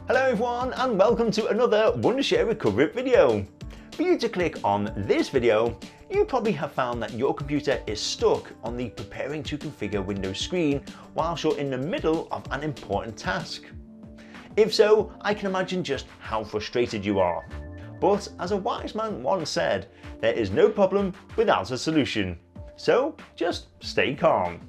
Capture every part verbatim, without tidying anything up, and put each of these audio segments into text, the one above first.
Hello everyone and welcome to another Wondershare Recovery video. For you to click on this video, you probably have found that your computer is stuck on the preparing to configure Windows screen whilst you're in the middle of an important task. If so, I can imagine just how frustrated you are. But as a wise man once said, there is no problem without a solution. So just stay calm.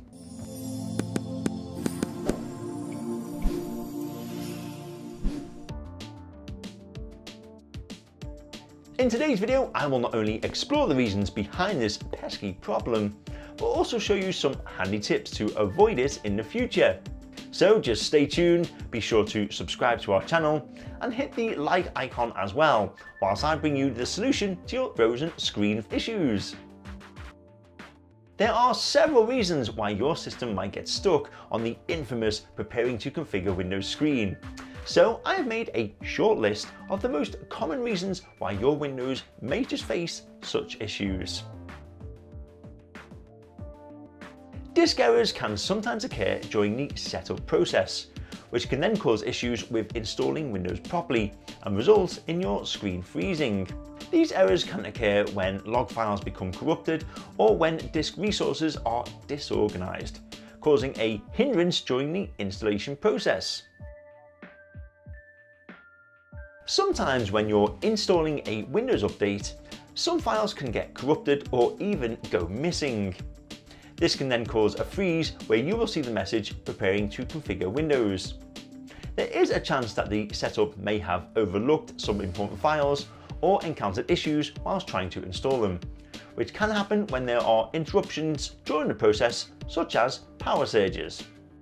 In today's video, I will not only explore the reasons behind this pesky problem, but also show you some handy tips to avoid it in the future. So just stay tuned, be sure to subscribe to our channel and hit the like icon as well, whilst I bring you the solution to your frozen screen issues. There are several reasons why your system might get stuck on the infamous preparing to configure Windows screen. So I have made a short list of the most common reasons why your Windows may just face such issues. Disk errors can sometimes occur during the setup process, which can then cause issues with installing Windows properly and result in your screen freezing. These errors can occur when log files become corrupted or when disk resources are disorganized, causing a hindrance during the installation process. Sometimes when you're installing a Windows update, some files can get corrupted or even go missing. This can then cause a freeze where you will see the message preparing to configure Windows. There is a chance that the setup may have overlooked some important files or encountered issues whilst trying to install them, which can happen when there are interruptions during the process, such as power surges.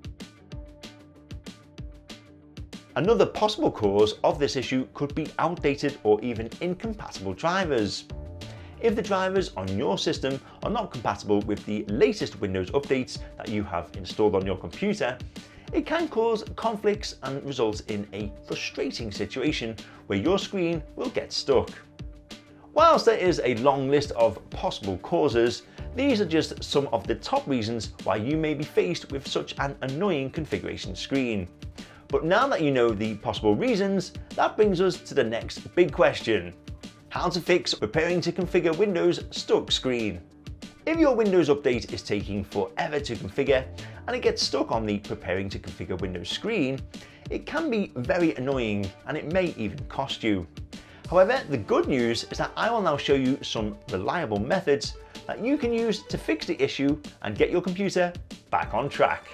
Another possible cause of this issue could be outdated or even incompatible drivers. If the drivers on your system are not compatible with the latest Windows updates that you have installed on your computer, it can cause conflicts and result in a frustrating situation where your screen will get stuck. Whilst there is a long list of possible causes, these are just some of the top reasons why you may be faced with such an annoying configuration screen. But now that you know the possible reasons, that brings us to the next big question: how to fix preparing to configure Windows stuck screen. If your Windows update is taking forever to configure and it gets stuck on the preparing to configure Windows screen, it can be very annoying and it may even cost you. However, the good news is that I will now show you some reliable methods that you can use to fix the issue and get your computer back on track.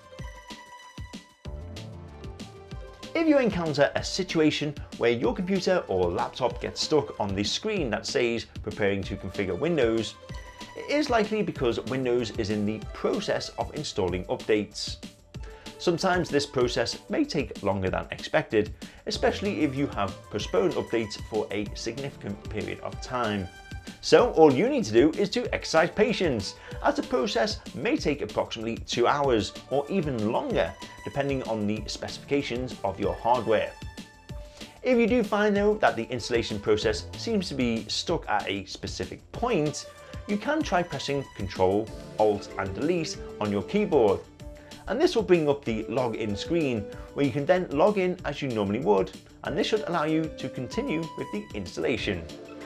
If you encounter a situation where your computer or laptop gets stuck on the screen that says preparing to configure Windows, it is likely because Windows is in the process of installing updates. Sometimes this process may take longer than expected, especially if you have postponed updates for a significant period of time. So all you need to do is to exercise patience, as the process may take approximately two hours or even longer, depending on the specifications of your hardware. If you do find though that the installation process seems to be stuck at a specific point, you can try pressing Control, Alt and Delete on your keyboard. And this will bring up the login screen where you can then log in as you normally would, and this should allow you to continue with the installation.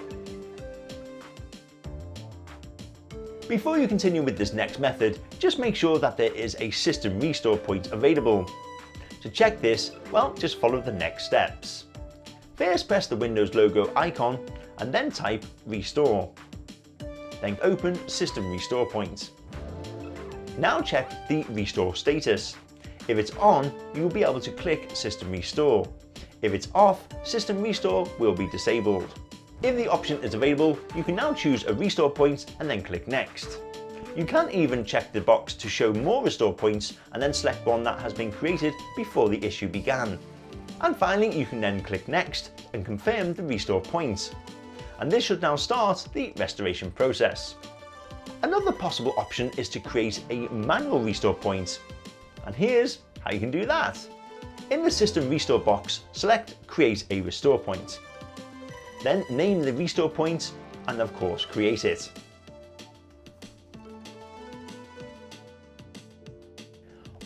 Before you continue with this next method, just make sure that there is a system restore point available. To check this, well, just follow the next steps. First press the Windows logo icon and then type restore. Then open system restore point. Now check the restore status. If it's on, you will be able to click system restore. If it's off, system restore will be disabled. If the option is available, you can now choose a restore point and then click next. You can even check the box to show more restore points and then select one that has been created before the issue began. And finally, you can then click next and confirm the restore point. And this should now start the restoration process. Another possible option is to create a manual restore point. And here's how you can do that. In the system restore box, select create a restore point. Then name the restore point and of course create it.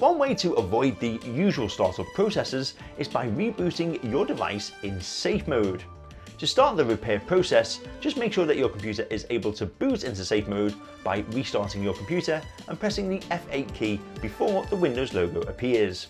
One way to avoid the usual startup processes is by rebooting your device in safe mode. To start the repair process, just make sure that your computer is able to boot into safe mode by restarting your computer and pressing the F eight key before the Windows logo appears.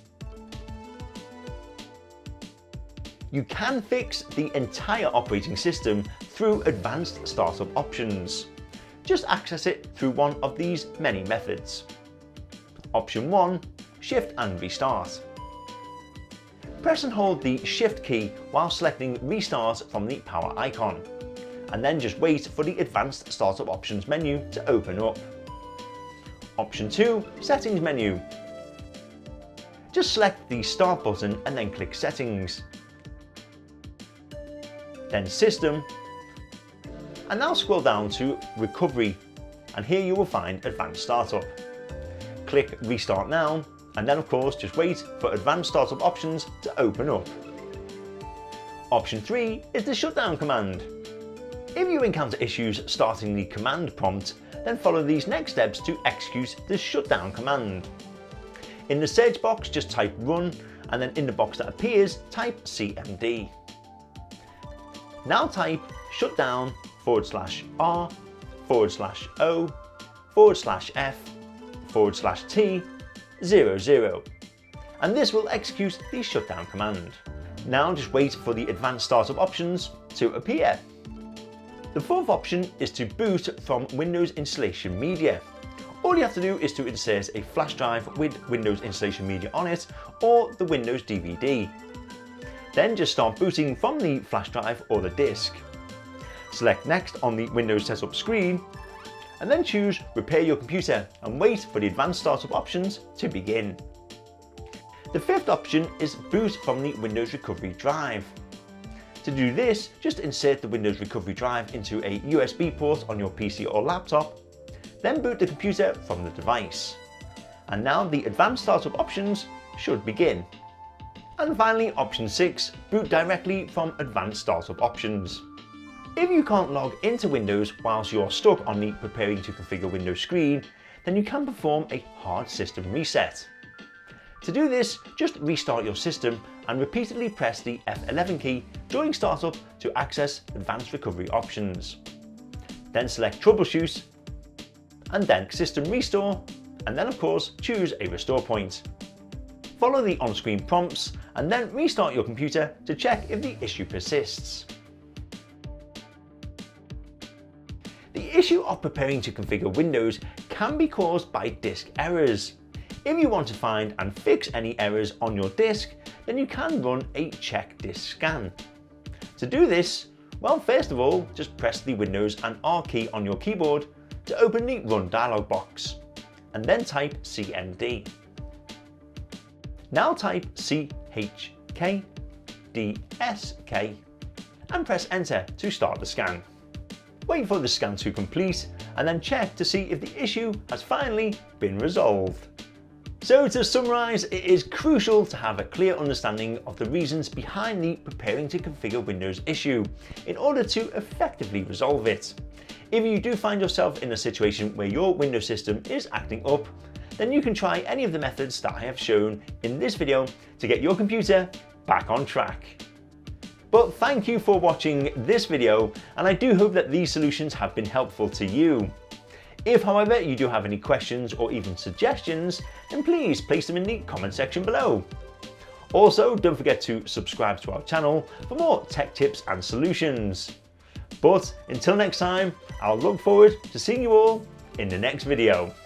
You can fix the entire operating system through advanced startup options. Just access it through one of these many methods. Option one, Shift and Restart. Press and hold the Shift key while selecting Restart from the power icon, and then just wait for the Advanced Startup Options menu to open up. Option two, Settings menu. Just select the Start button and then click Settings. Then System, and now scroll down to Recovery, and here you will find Advanced Startup. Click Restart Now, and then of course just wait for Advanced Startup Options to open up. Option three is the shutdown command. If you encounter issues starting the command prompt, then follow these next steps to execute the shutdown command. In the search box, just type run, and then in the box that appears, type C M D. Now type shutdown forward slash R forward slash O forward slash F forward slash T zero zero, and this will execute the shutdown command. Now just wait for the Advanced Startup Options to appear. The fourth option is to boot from Windows Installation Media. All you have to do is to insert a flash drive with Windows Installation Media on it, or the Windows D V D. Then just start booting from the flash drive or the disk. Select Next on the Windows Setup screen, and then choose Repair your computer and wait for the Advanced Startup Options to begin. The fifth option is boot from the Windows Recovery drive. To do this, just insert the Windows Recovery drive into a U S B port on your P C or laptop, then boot the computer from the device. And now the Advanced Startup Options should begin. And finally, option six, boot directly from Advanced Startup Options. If you can't log into Windows whilst you're stuck on the Preparing to Configure Windows screen, then you can perform a hard system reset. To do this, just restart your system and repeatedly press the F eleven key during startup to access Advanced Recovery Options. Then select Troubleshoot, and then System Restore, and then of course choose a restore point. Follow the on-screen prompts and then restart your computer to check if the issue persists. The issue of preparing to configure Windows can be caused by disk errors. If you want to find and fix any errors on your disk, then you can run a ChkDisk Scan. To do this, well, first of all, just press the Windows and R key on your keyboard to open the Run dialog box, and then type C M D. Now type C H K D S K and press Enter to start the scan. Wait for the scan to complete and then check to see if the issue has finally been resolved. So to summarise, it is crucial to have a clear understanding of the reasons behind the Preparing to Configure Windows issue in order to effectively resolve it. If you do find yourself in a situation where your Windows system is acting up, then you can try any of the methods that I have shown in this video to get your computer back on track. But thank you for watching this video, and I do hope that these solutions have been helpful to you. If, however, you do have any questions or even suggestions, then please place them in the comment section below. Also, don't forget to subscribe to our channel for more tech tips and solutions. But until next time, I'll look forward to seeing you all in the next video.